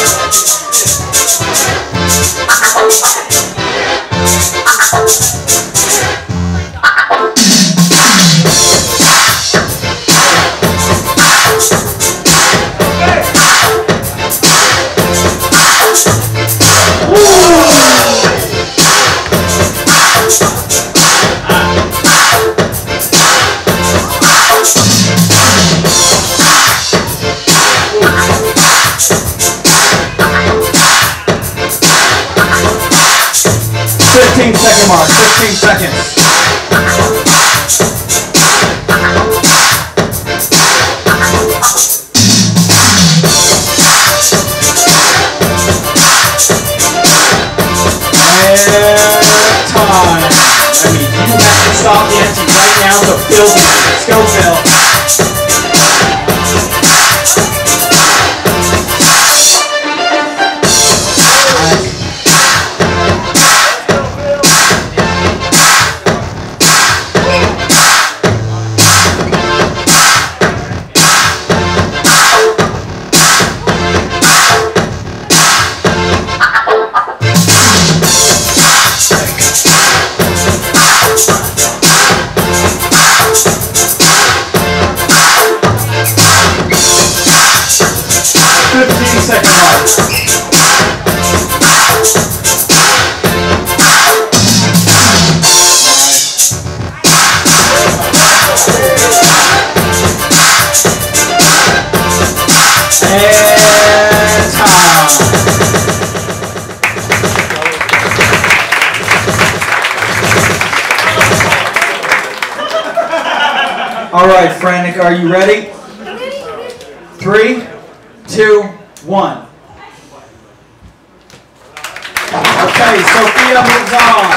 Second mark, 15 seconds. And time. I mean, you have to stop the empty right now to fill this. Let's go, Phil. All right, Frantic, are you ready? 3, 2, 1. Okay, Sophia moves on.